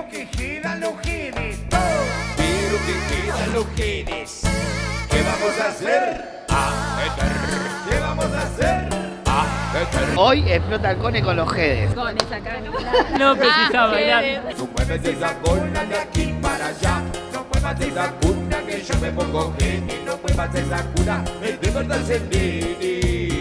pero que quedan los genes. Pero que quedan los genes. ¿Qué vamos a hacer? ¿Qué vamos a hacer? Hoy explota el cone con los jedes. Con esa carita. No precisa bailar. No mueves esa cola de aquí para allá. No muevas esa cuna que yo me pongo geni. No muevas esa cuna, me de verdad se nene.